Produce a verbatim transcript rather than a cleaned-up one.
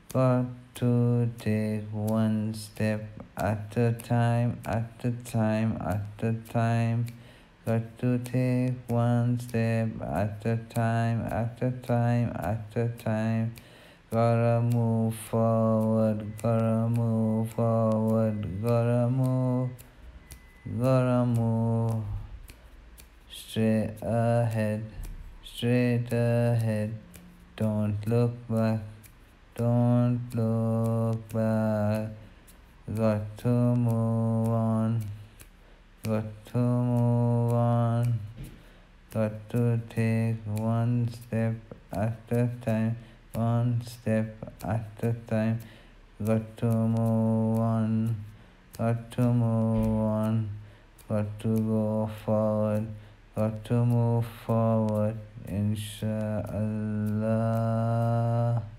Got to take one step at a time, at a time, at a time. Got to take one step at a time, at a time, at a time. Gotta move forward, gotta move forward, gotta move, gotta move. Straight ahead, straight ahead. Don't look back, don't look back. Got to move on, got to move on. Got to take one step at a time, one step at a time. Got to move on, got to move on. Got to go forward, got to move forward, inshallah.